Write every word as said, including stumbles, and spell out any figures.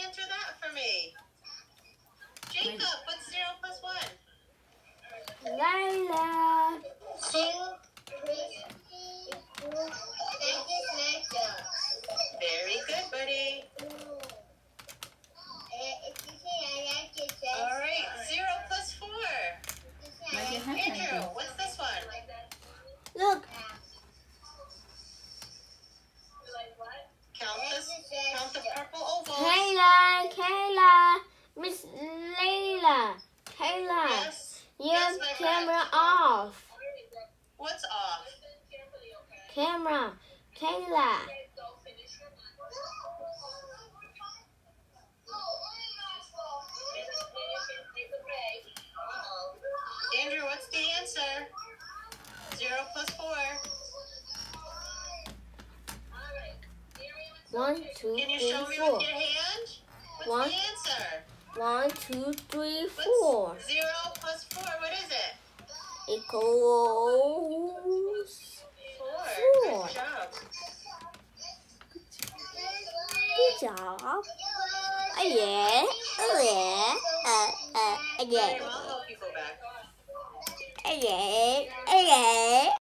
answer that for me? Jacob, what's zero plus one? Layla. Very good, buddy. All right, zero plus four. Andrew, what's this one? Look. Count this. Count the purple ovals. Kayla, Kayla, Miss Layla, Kayla, Yes. your Yes, my camera friend. off. What's off? Camera, Kayla. Andrew, what's the answer? Zero plus four. One, two, Can you three, show me four. with your hand? What's One. the answer? One, two, three, What's four. zero plus four? What is it? Equals Four. Four. Good job. Good job. Oh yeah. Oh yeah. Uh, uh, Buddy, yeah. I'll help you go back. Oh yeah. Oh yeah.